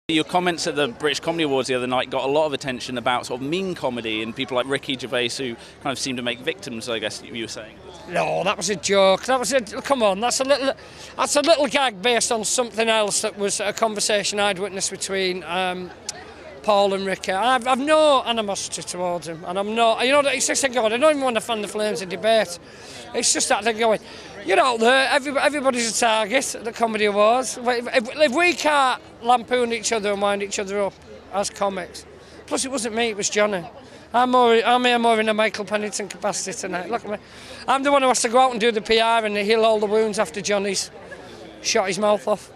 Your comments at the British Comedy Awards the other night got a lot of attention about sort of mean comedy and people like Ricky Gervais who kind of seem to make victims, I guess you were saying. No, that was a joke. Come on, that's a little gag based on something else that was a conversation I'd witnessed between Paul and Ricky. I've no animosity towards him, and I'm not. You know, it's just a God. I don't even want to fan the flames in debate. It's just that they're going. You're out there. Everybody's a target at the Comedy Awards. If we can't lampoon each other and wind each other up as comics, plus it wasn't me, it was Johnny. I'm here more in a Michael Pennington capacity tonight. Look at me. I'm the one who has to go out and do the PR and heal all the wounds after Johnny's shot his mouth off.